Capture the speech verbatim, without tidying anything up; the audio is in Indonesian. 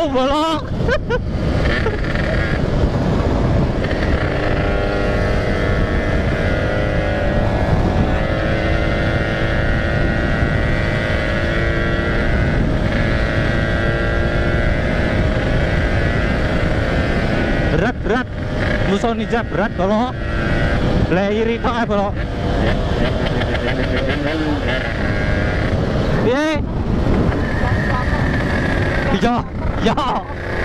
Oh, bolong. Berat, berat. Musuh ninja berat kalau layiri kok ya kalau. Piye? Iya, ya.